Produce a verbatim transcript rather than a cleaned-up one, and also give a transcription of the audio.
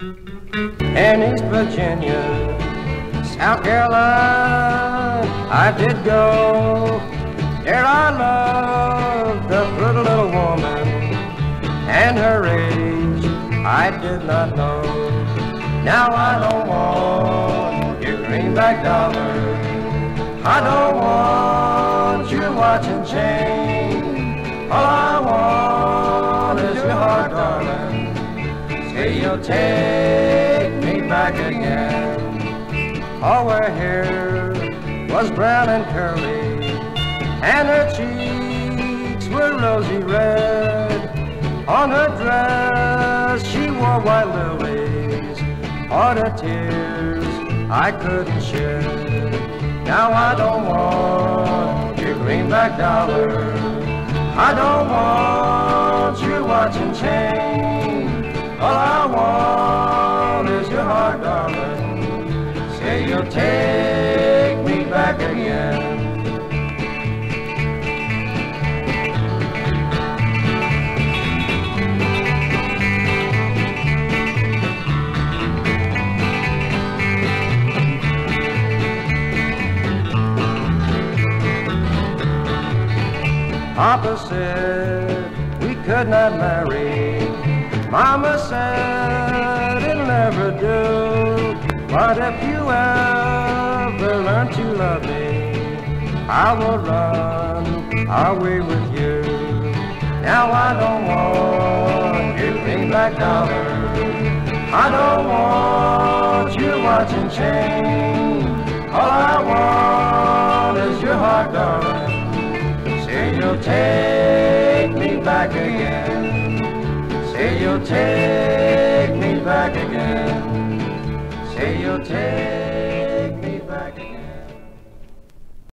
In East Virginia, South Carolina, I did go. There I loved the pretty little woman, and her age I did not know. Now I don't want your greenback dollar, I don't want your watch and chain. All I want is your heart, darling. Say you'll take me back again. All her hair was brown and curly, and her cheeks were rosy red. On her dress she wore white lilies, all the tears I couldn't shed. Now I don't want your greenback dollar, I don't want your watch and chain. All I want is your heart, darling. Say you'll take me back again. Papa said we could not marry, Mama said it'll never do. But if you ever learn to love me, I will run away with you. Now I don't want your greenback dollar, I don't want your watch and chain. All I want is your heart, darling. Say you'll take me back again. Say you'll take me back again. Say you'll take